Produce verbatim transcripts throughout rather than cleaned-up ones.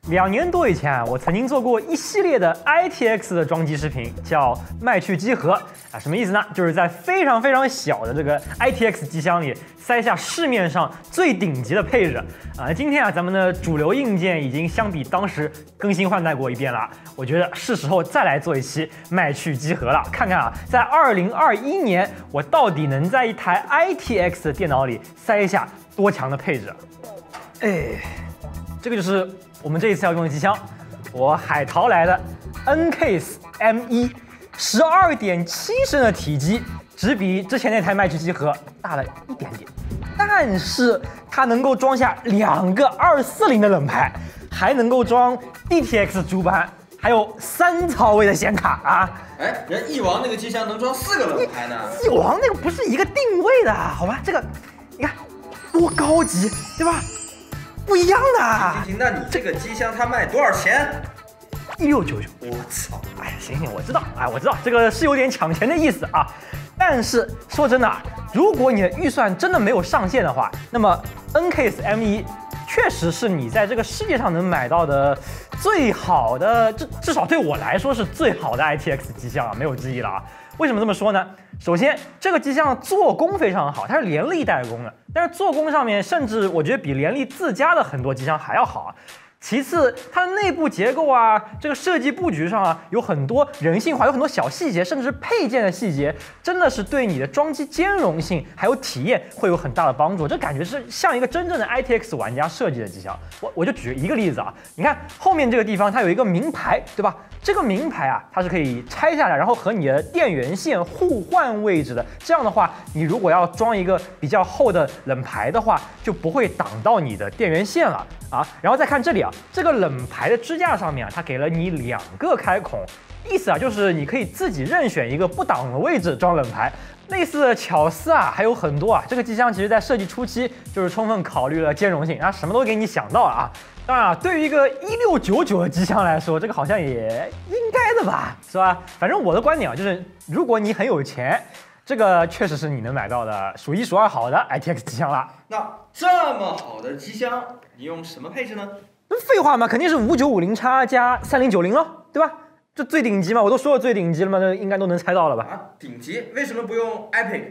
两年多以前啊，我曾经做过一系列的 I T X 的装机视频，叫麦趣机盒啊，什么意思呢？就是在非常非常小的这个 I T X 机箱里塞下市面上最顶级的配置啊。今天啊，咱们的主流硬件已经相比当时更新换代过一遍了，我觉得是时候再来做一期麦趣机盒了，看看啊，在二零二一年我到底能在一台 I T X 的电脑里塞下多强的配置。哎，这个就是我们这一次要用的机箱，我海淘来的 N Case M 一，十二点七升的体积，只比之前那台麦趣机盒大了一点点，但是它能够装下两个二四零的冷排，还能够装 D T X 主板，还有三槽位的显卡啊！ 哎，人翼王那个机箱能装四个冷排呢。 翼王那个不是一个定位的，好吧？这个你看多高级，对吧？不一样的。 行行，那你这个机箱它卖多少钱？ 一六九九。 我操！ 哎呀，行行，我知道，哎，我知道这个是有点抢钱的意思啊。但是说真的啊，如果你的预算真的没有上限的话，那么 N Case M 一确实是你在这个世界上能买到的最好的，至至少对我来说是最好的 I T X 机箱啊，没有之一了啊。为什么这么说呢？首先，这个机箱做工非常好，它是联力代工的，但是做工上面甚至我觉得比联力自家的很多机箱还要好啊。其次，它的内部结构啊，这个设计布局上啊，有很多人性化，有很多小细节，甚至配件的细节，真的是对你的装机兼容性还有体验会有很大的帮助。这感觉是像一个真正的 I T X 玩家设计的机箱。我我就举一个例子啊，你看后面这个地方它有一个名牌，对吧？这个名牌啊，它是可以拆下来，然后和你的电源线互换位置的。这样的话，你如果要装一个比较厚的冷排的话，就不会挡到你的电源线了啊。然后再看这里啊。这个冷排的支架上面啊，它给了你两个开孔，意思啊就是你可以自己任选一个不挡的位置装冷排。类似的巧思啊还有很多啊。这个机箱其实在设计初期就是充分考虑了兼容性，它什么都给你想到了啊。当然啊，对于一个一六九九的机箱来说，这个好像也应该的吧，是吧？反正我的观点啊，就是如果你很有钱，这个确实是你能买到的数一数二好的 I T X 机箱了。 那这么好的机箱，你用什么配置呢？ 废话嘛，肯定是五九五零 X 加三零九零咯，对吧？这最顶级嘛，我都说了最顶级了嘛，那应该都能猜到了吧？ 啊，顶级？为什么不用 Epic？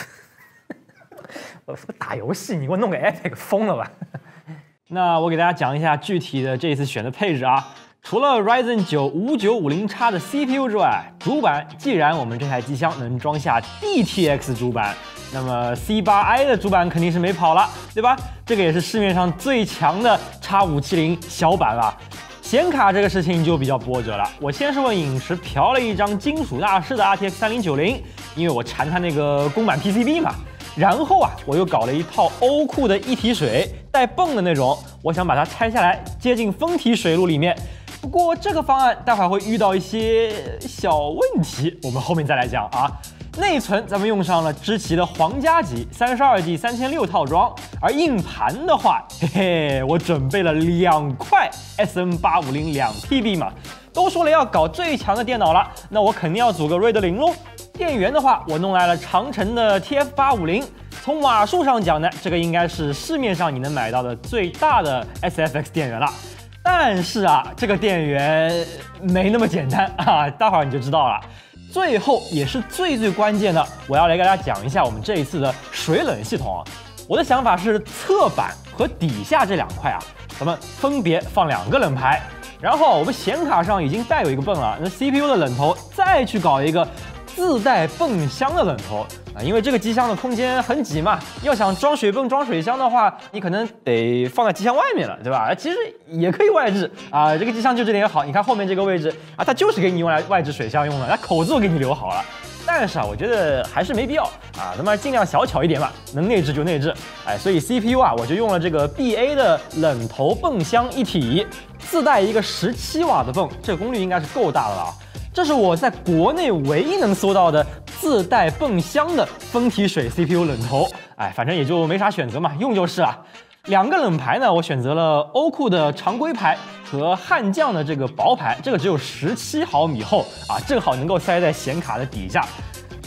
我打游戏，你给我弄个 Epic 疯了吧？那我给大家讲一下具体的这一次选的配置啊。除了 Ryzen 九五九五零 X 的 C P U 之外，主板既然我们这台机箱能装下 D T X 主板，那么 C 八 I 的主板肯定是没跑了，对吧？这个也是市面上最强的 X 五七零小板了。显卡这个事情就比较波折了。我先是问影石嫖了一张金属大师的 R T X 三零九零，因为我馋它那个公版 P C B 嘛。然后啊，我又搞了一套欧酷的一体水带泵的那种，我想把它拆下来接进分体水路里面。不过这个方案待会儿会遇到一些小问题，我们后面再来讲啊。内存咱们用上了知奇的皇家级三十二 G 三千六套装，而硬盘的话，嘿嘿，我准备了两块 S M 八五零两 T B 嘛。都说了要搞最强的电脑了，那我肯定要组个瑞德零喽。电源的话，我弄来了长城的 T F 八五零。从瓦数上讲呢，这个应该是市面上你能买到的最大的 S F X 电源了。但是啊，这个电源没那么简单啊，待会儿你就知道了。最后也是最最关键的，我要来给大家讲一下我们这一次的水冷系统啊。我的想法是侧板和底下这两块啊，咱们分别放两个冷排，然后我们显卡上已经带有一个泵了，那 C P U 的冷头再去搞一个自带泵箱的冷头啊，因为这个机箱的空间很挤嘛，要想装水泵、装水箱的话，你可能得放在机箱外面了，对吧？其实也可以外置啊，这个机箱就这点好，你看后面这个位置啊，它就是给你用来外置水箱用的，它口子都给你留好了。但是啊，我觉得还是没必要啊，那么尽量小巧一点嘛，能内置就内置。哎，所以 C P U 啊，我就用了这个 B A 的冷头泵箱一体，自带一个十七瓦的泵，这个功率应该是够大的了啊。这是我在国内唯一能搜到的自带泵箱的分体水 C P U 冷头。哎，反正也就没啥选择嘛，用就是了。两个冷排呢，我选择了欧酷的常规排和悍将的这个薄排，这个只有十七毫米厚啊，正好能够塞在显卡的底下。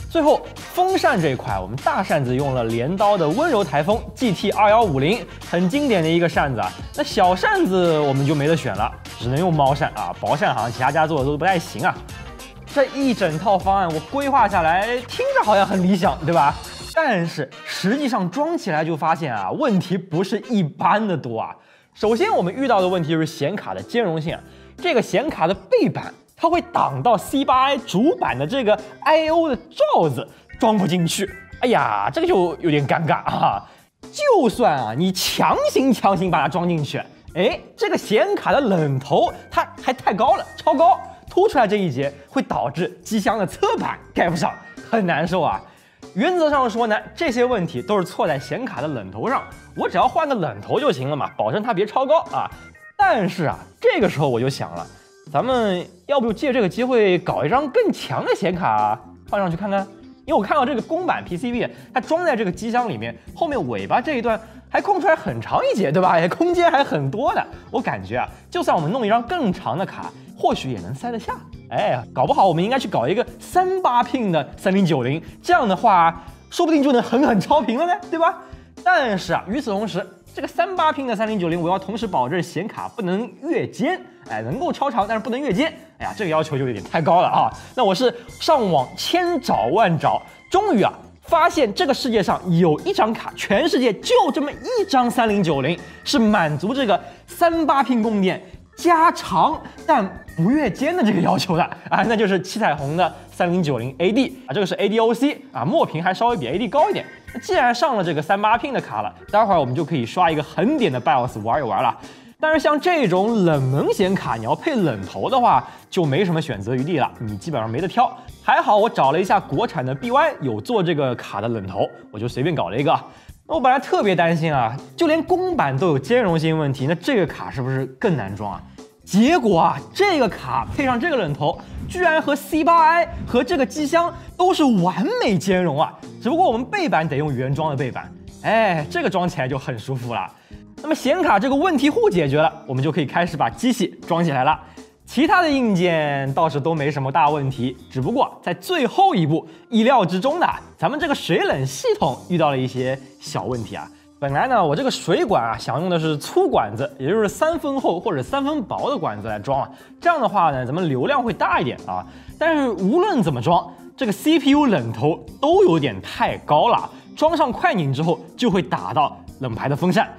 最后风扇这一块，我们大扇子用了镰刀的温柔台风 G T 二一五零，很经典的一个扇子啊。那小扇子我们就没得选了，只能用猫扇啊，薄扇好像其他家做的都不太行啊。这一整套方案我规划下来，听着好像很理想，对吧？但是实际上装起来就发现啊，问题不是一般的多啊。首先我们遇到的问题就是显卡的兼容性啊，这个显卡的背板。它会挡到 C 八 I 主板的这个 I O 的罩子，装不进去。哎呀，这个就有点尴尬啊！就算啊，你强行强行把它装进去，哎，这个显卡的冷头它还太高了，超高，凸出来这一节会导致机箱的侧板盖不上，很难受啊。原则上说呢，这些问题都是错在显卡的冷头上，我只要换个冷头就行了嘛，保证它别超高啊。但是啊，这个时候我就想了。咱们要不就借这个机会搞一张更强的显卡放上去看看？因为我看到这个公版 P C B 它装在这个机箱里面，后面尾巴这一段还空出来很长一截，对吧？也空间还很多的。我感觉啊，就算我们弄一张更长的卡，或许也能塞得下。哎，搞不好我们应该去搞一个三八 pin 的三零九零，这样的话说不定就能狠狠超频了呢，对吧？但是啊，与此同时，这个三八 pin 的三零九零，我要同时保证显卡不能越肩，哎，能够超长，但是不能越肩。哎呀，这个要求就有点太高了啊！那我是上网千找万找，终于啊发现这个世界上有一张卡，全世界就这么一张三零九零是满足这个三八 pin 供电加长但不越肩的这个要求的啊，那就是七彩虹的三零九零 A D 啊，这个是 A D O C 啊，墨屏还稍微比 A D 高一点。那既然上了这个三八 pin 的卡了，待会儿我们就可以刷一个很点的 BIOS 玩一玩了。但是像这种冷门显卡，你要配冷头的话，就没什么选择余地了，你基本上没得挑。还好我找了一下国产的 B Y 有做这个卡的冷头，我就随便搞了一个。那我本来特别担心啊，就连公版都有兼容性问题，那这个卡是不是更难装啊？结果啊，这个卡配上这个冷头，居然和 C 八 I 和这个机箱都是完美兼容啊！只不过我们背板得用原装的背板，哎，这个装起来就很舒服了。那么显卡这个问题户解决了，我们就可以开始把机器装起来了。其他的硬件倒是都没什么大问题，只不过在最后一步意料之中的，咱们这个水冷系统遇到了一些小问题啊。本来呢，我这个水管啊，想用的是粗管子，也就是三分厚或者三分薄的管子来装啊。这样的话呢，咱们流量会大一点啊。但是无论怎么装，这个 C P U 冷头都有点太高了，装上快拧之后就会打到冷排的风扇。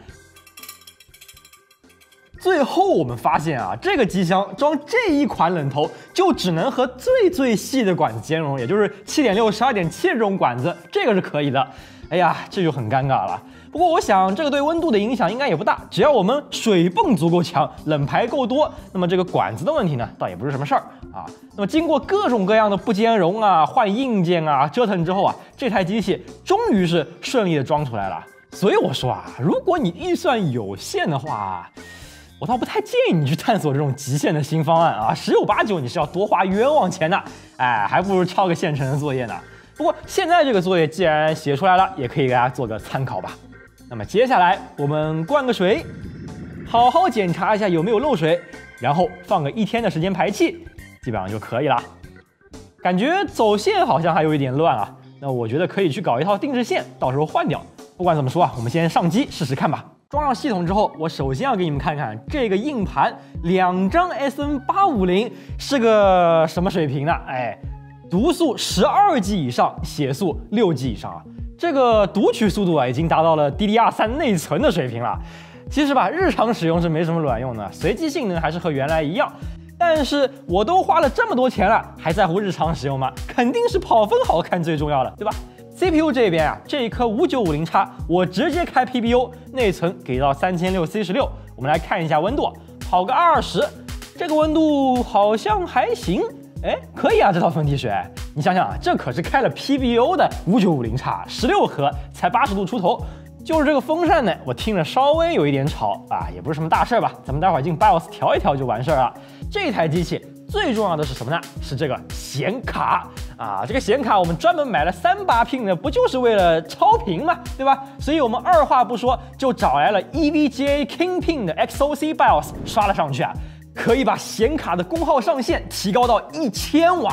最后我们发现啊，这个机箱装这一款冷头就只能和最最细的管子兼容，也就是七点六、十二点七这种管子，这个是可以的。哎呀，这就很尴尬了。不过我想这个对温度的影响应该也不大，只要我们水泵足够强，冷排够多，那么这个管子的问题呢，倒也不是什么事儿啊。那么经过各种各样的不兼容啊、换硬件啊折腾之后啊，这台机器终于是顺利的装出来了。所以我说啊，如果你预算有限的话，我倒不太建议你去探索这种极限的新方案啊，十有八九你是要多花冤枉钱的，哎，还不如抄个现成的作业呢。不过现在这个作业既然写出来了，也可以给大家做个参考吧。那么接下来我们灌个水，好好检查一下有没有漏水，然后放个一天的时间排气，基本上就可以了。感觉走线好像还有一点乱啊，那我觉得可以去搞一套定制线，到时候换掉。不管怎么说啊，我们先上机试试看吧。装上系统之后，我首先要给你们看看这个硬盘，两张 S N 八五零是个什么水平呢？哎，读速十二 G 以上，写速六 G 以上啊，这个读取速度啊已经达到了 D D R 三 内存的水平了。其实吧，日常使用是没什么卵用的，随机性能还是和原来一样。但是我都花了这么多钱了，还在乎日常使用吗？肯定是跑分好看最重要了，对吧？C P U 这边啊，这一颗五九五零X，我直接开 P B U， 内存给到三千六 C 十六。我们来看一下温度，跑个二十，这个温度好像还行，哎，可以啊，这套分体水。你想想啊，这可是开了 P B U 的五九五零X， 十六核才八十度出头。就是这个风扇呢，我听着稍微有一点吵啊，也不是什么大事吧，咱们待会儿进 BIOS 调一调就完事儿了。这台机器最重要的是什么呢？是这个显卡啊！这个显卡我们专门买了三八 pin 的，不就是为了超频嘛，对吧？所以我们二话不说就找来了 E V G A Kingpin 的 X O C BIOS 刷了上去啊，可以把显卡的功耗上限提高到一千瓦。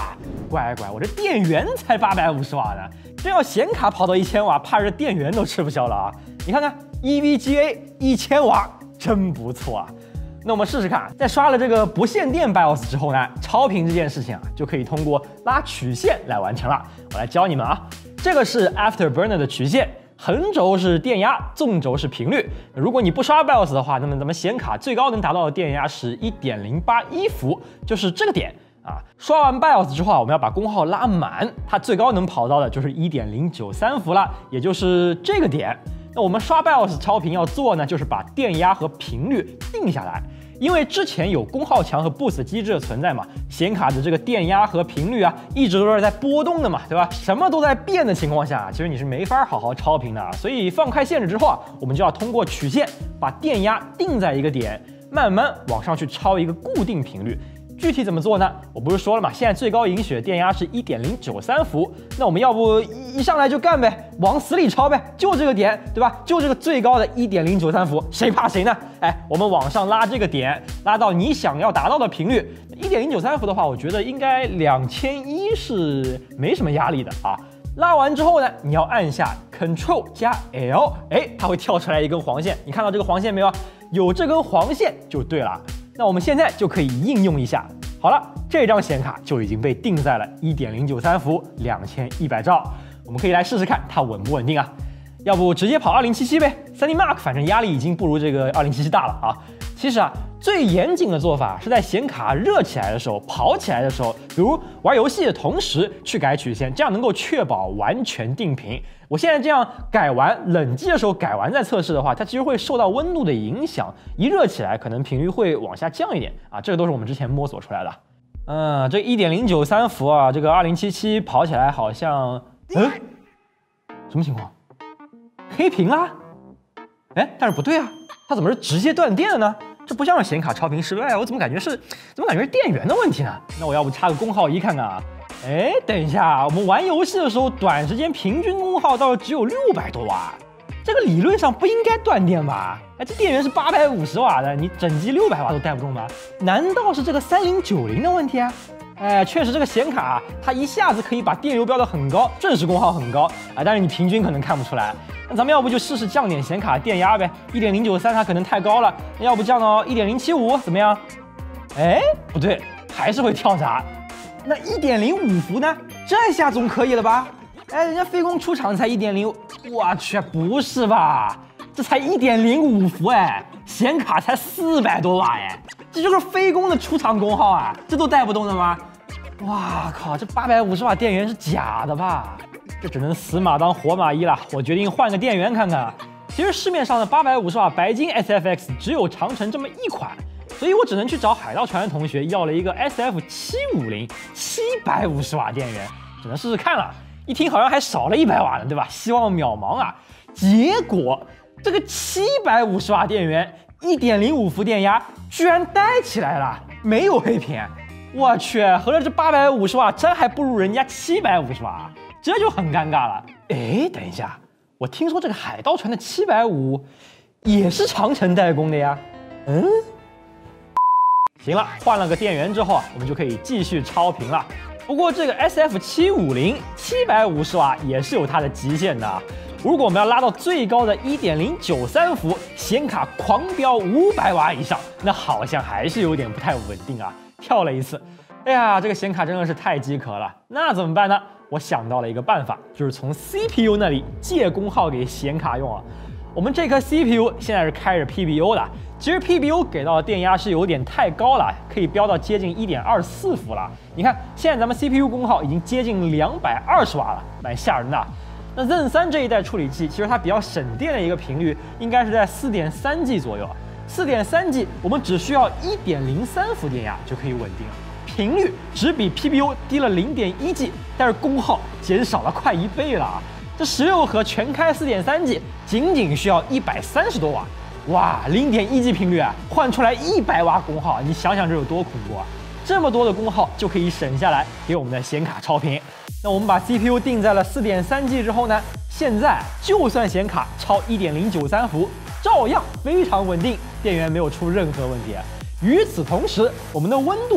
乖乖，我这电源才八百五十瓦呢，这要显卡跑到一千瓦，怕这电源都吃不消了啊！你看看 E V G A 一千瓦，真不错啊！那我们试试看，在刷了这个不限电 BIOS 之后呢，超频这件事情啊，就可以通过拉曲线来完成了。我来教你们啊，这个是 Afterburner 的曲线。 横轴是电压，纵轴是频率。如果你不刷 BIOS 的话，那么咱们显卡最高能达到的电压是 一点零八一伏，就是这个点啊。刷完 BIOS 之后啊，我们要把功耗拉满，它最高能跑到的就是 一点零九三伏了，也就是这个点。那我们刷 BIOS 超频要做呢，就是把电压和频率定下来。 因为之前有功耗墙和 boost 机制的存在嘛，显卡的这个电压和频率啊，一直都是在波动的嘛，对吧？什么都在变的情况下，其实你是没法好好超频的。所以放开限制之后啊，我们就要通过曲线把电压定在一个点，慢慢往上去超一个固定频率。 具体怎么做呢？我不是说了嘛，现在最高允许的电压是 一点零九三伏，那我们要不一上来就干呗，往死里超呗，就这个点，对吧？就这个最高的 一点零九三伏，谁怕谁呢？哎，我们往上拉这个点，拉到你想要达到的频率 一点零九三伏的话，我觉得应该两千一是没什么压力的啊。拉完之后呢，你要按下 Ctrl 加 L， 哎，它会跳出来一根黄线，你看到这个黄线没有？有这根黄线就对了。 那我们现在就可以应用一下。好了，这张显卡就已经被定在了 一点零九三伏，两千一百兆。我们可以来试试看它稳不稳定啊？要不直接跑二零七七呗 ，三 D Mark 反正压力已经不如这个二零七七大了啊。其实啊，最严谨的做法是在显卡热起来的时候、跑起来的时候，比如玩游戏的同时去改曲线，这样能够确保完全定频。 我现在这样改完，冷机的时候改完再测试的话，它其实会受到温度的影响，一热起来可能频率会往下降一点啊，这个都是我们之前摸索出来的。嗯，这 一点零九三伏啊，这个二零七七跑起来好像，嗯，什么情况？黑屏啦？哎，但是不对啊，它怎么是直接断电了呢？这不像是显卡超频失败，我怎么感觉是，怎么感觉是电源的问题呢？那我要不插个功耗仪看看啊？ 哎，等一下，我们玩游戏的时候，短时间平均功耗倒是只有六百多瓦，这个理论上不应该断电吧？哎，这电源是八百五十瓦的，你整机六百瓦都带不动吗？难道是这个三零九零的问题啊？哎，确实这个显卡它一下子可以把电流标得很高，正时功耗很高啊，但是你平均可能看不出来。那咱们要不就试试降点显卡电压呗？ 一点零九三它可能太高了，那要不降到 一点零七五怎么样？哎，不对，还是会跳闸。 那 一点零五伏呢？这下总可以了吧？哎，人家飞公出厂才一点零，我去，不是吧？这才一点零五伏哎，显卡才四百多瓦哎，这就是飞公的出厂功耗啊，这都带不动的吗？哇靠，这八百五十瓦电源是假的吧？这只能死马当活马医了，我决定换个电源看看。其实市面上的八百五十瓦白金 S F X 只有长城这么一款。 所以我只能去找海盗船的同学要了一个 S F 七五零七百五十瓦电源，只能试试看了。一听好像还少了一百瓦呢，对吧？希望渺茫啊！结果这个七百五十瓦电源 一点零五伏电压居然带起来了，没有黑屏。我去，合着这八百五十瓦真还不如人家七百五十瓦，这就很尴尬了。哎，等一下，我听说这个海盗船的七百五也是长城代工的呀？嗯。 行了，换了个电源之后啊，我们就可以继续超频了。不过这个 S F 七五零七百五十瓦也是有它的极限的。如果我们要拉到最高的 一点零九三伏，显卡狂飙五百瓦以上，那好像还是有点不太稳定啊。跳了一次，哎呀，这个显卡真的是太饥渴了。那怎么办呢？我想到了一个办法，就是从 C P U 那里借功耗给显卡用啊。我们这颗 C P U 现在是开着 P B O 的。 其实 P B O 给到的电压是有点太高了，可以飙到接近 一点二四伏了。你看，现在咱们 C P U 功耗已经接近两百二十瓦了，蛮吓人的。那 Zen 三这一代处理器，其实它比较省电的一个频率应该是在 四点三 G 左右。四点三 G 我们只需要 一点零三伏电压就可以稳定了，频率只比 P B O 低了 零点一 G， 但是功耗减少了快一倍了啊！这十六核全开 四点三 G 仅仅需要一百三十多瓦。 哇 ，零点一 G 频率啊，换出来一百瓦功耗，你想想这有多恐怖啊！这么多的功耗就可以省下来给我们的显卡超频。那我们把 C P U 定在了 四点三 G 之后呢，现在就算显卡超 一点零九三伏，照样非常稳定，电源没有出任何问题。与此同时，我们的温度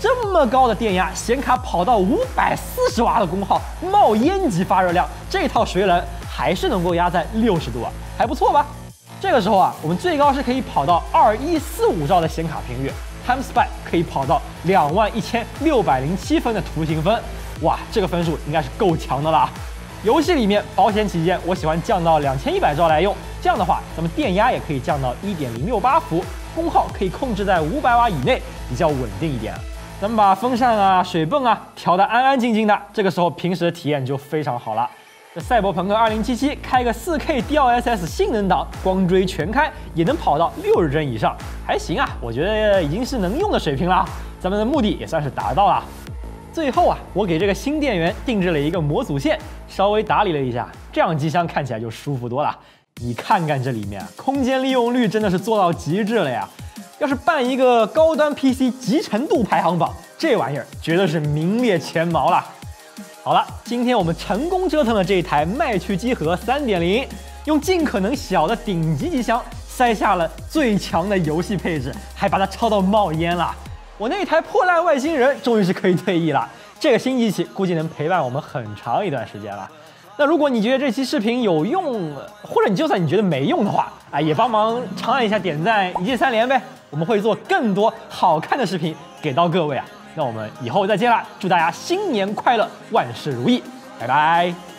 这么高的电压，显卡跑到五百四十瓦的功耗，冒烟级发热量，这套水冷还是能够压在六十度啊，还不错吧？这个时候啊，我们最高是可以跑到二一四五兆的显卡频率 ，Time Spy 可以跑到两万一千六百零七分的图形分，哇，这个分数应该是够强的啦。游戏里面保险起见，我喜欢降到两千一百兆来用，这样的话，咱们电压也可以降到一点零六八伏，功耗可以控制在五百瓦以内，比较稳定一点。咱们把风扇啊、水泵啊调得安安静静的，这个时候平时的体验就非常好了。这赛博朋克二零七七开个 四K D L S S 性能档，光追全开也能跑到六十帧以上，还行啊，我觉得已经是能用的水平了，咱们的目的也算是达到了。最后啊，我给这个新电源定制了一个模组线，稍微打理了一下，这样机箱看起来就舒服多了。你看看这里面，空间利用率真的是做到极致了呀！要是办一个高端 P C 集成度排行榜，这玩意儿绝对是名列前茅了。好了，今天我们成功折腾了这一台麦曲机核 三点零， 用尽可能小的顶级机箱塞下了最强的游戏配置，还把它超到冒烟了。我那台破烂外星人终于是可以退役了，这个新机器估计能陪伴我们很长一段时间了。那如果你觉得这期视频有用，或者你就算你觉得没用的话，啊，也帮忙长按一下点赞，一键三连呗。我们会做更多好看的视频给到各位啊。那我们以后再见啦，祝大家新年快乐，万事如意，拜拜。